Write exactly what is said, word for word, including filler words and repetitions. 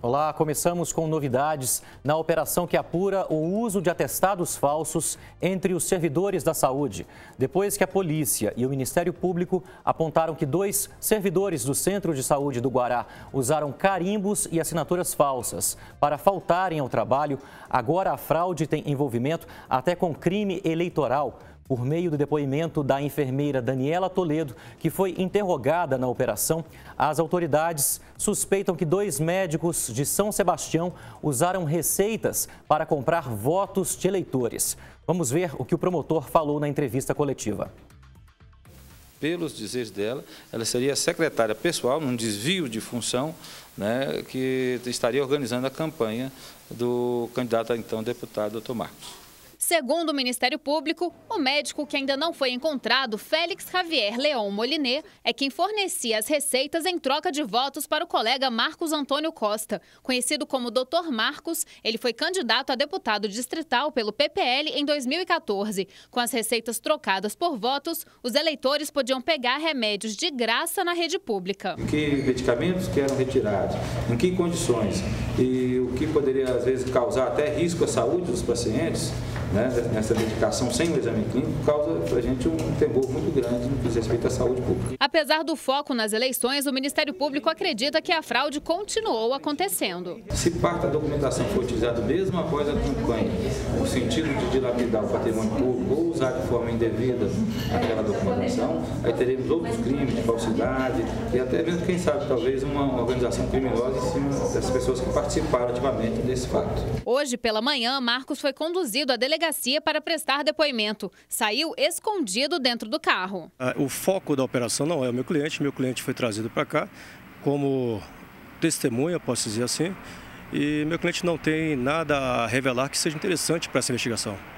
Olá, começamos com novidades na operação que apura o uso de atestados falsos entre os servidores da saúde. Depois que a polícia e o Ministério Público apontaram que dois servidores do Centro de Saúde do Guará usaram carimbos e assinaturas falsas para faltarem ao trabalho, agora a fraude tem envolvimento até com crime eleitoral. Por meio do depoimento da enfermeira Daniela Toledo, que foi interrogada na operação, as autoridades suspeitam que dois médicos de São Sebastião usaram receitas para comprar votos de eleitores. Vamos ver o que o promotor falou na entrevista coletiva. Pelos dizeres dela, ela seria secretária pessoal, num desvio de função, né, que estaria organizando a campanha do candidato a então deputado, doutor Marcos. Segundo o Ministério Público, o médico que ainda não foi encontrado, Félix Javier Leon Moliné, é quem fornecia as receitas em troca de votos para o colega Marcos Antônio Costa. Conhecido como doutor Marcos, ele foi candidato a deputado distrital pelo P P L em dois mil e quatorze. Com as receitas trocadas por votos, os eleitores podiam pegar remédios de graça na rede pública. Que medicamentos que eram retirados, em que condições e o que poderia, às vezes, causar até risco à saúde dos pacientes, né, nessa medicação sem o exame clínico, causa para a gente um temor muito grande no que diz respeito à saúde pública. Apesar do foco nas eleições, o Ministério Público acredita que a fraude continuou acontecendo. Se parte da documentação for utilizada mesmo após a campanha, no sentido de dilapidar o patrimônio público ou usar de forma indevida aquela documentação, aí teremos outros crimes de falsidade e até mesmo, quem sabe, talvez uma organização criminosa em cima das pessoas que participaram ativamente desse fato. Hoje, pela manhã, Marcos foi conduzido à delegacia para prestar depoimento. Saiu escondido dentro do carro. O foco da operação não é o meu cliente. Meu cliente foi trazido para cá como testemunha, posso dizer assim. E meu cliente não tem nada a revelar que seja interessante para essa investigação.